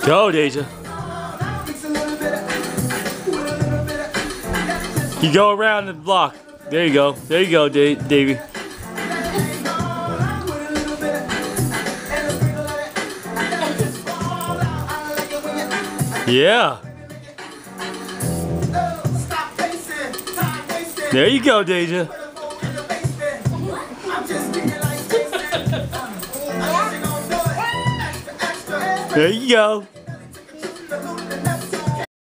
Go, Deja. You go around the block. There you go. There you go, Davy. Yeah. There you go, Deja. There you go.